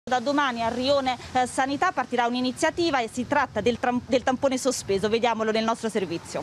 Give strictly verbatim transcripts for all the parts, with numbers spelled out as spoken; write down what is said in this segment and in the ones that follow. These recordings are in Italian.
Da domani a Rione eh, Sanità partirà un'iniziativa e si tratta del, del tampone sospeso, vediamolo nel nostro servizio.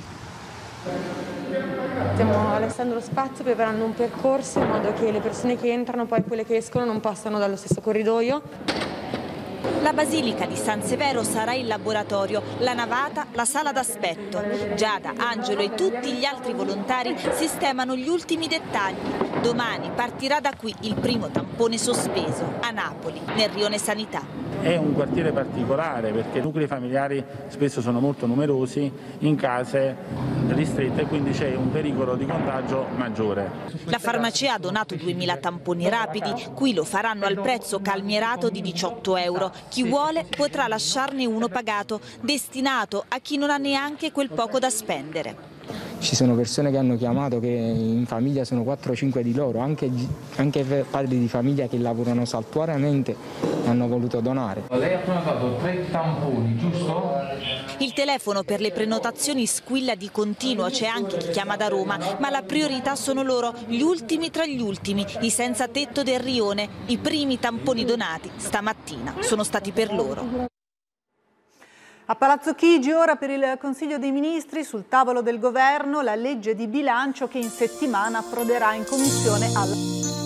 Stiamo allestendo lo spazio, preparando un percorso in modo che le persone che entrano, poi quelle che escono, non passano dallo stesso corridoio. La Basilica di San Severo sarà il laboratorio, la navata la sala d'aspetto. Giada, Angelo e tutti gli altri volontari sistemano gli ultimi dettagli. Domani partirà da qui il primo tampone sospeso, a Napoli, nel Rione Sanità. È un quartiere particolare perché i nuclei familiari spesso sono molto numerosi, in case ristrette, quindi c'è un pericolo di contagio maggiore. La farmacia ha donato duemila tamponi rapidi, qui lo faranno al prezzo calmierato di diciotto euro. Chi vuole potrà lasciarne uno pagato, destinato a chi non ha neanche quel poco da spendere. Ci sono persone che hanno chiamato che in famiglia sono quattro o cinque di loro, anche, anche padri di famiglia che lavorano saltuariamente hanno voluto donare. Lei ha prenotato tre tamponi, giusto? Il telefono per le prenotazioni squilla di continuo, c'è anche chi chiama da Roma, ma la priorità sono loro, gli ultimi tra gli ultimi, i senza tetto del Rione. I primi tamponi donati stamattina sono stati per loro. A Palazzo Chigi ora per il Consiglio dei Ministri sul tavolo del governo la legge di bilancio che in settimana approderà in commissione alla...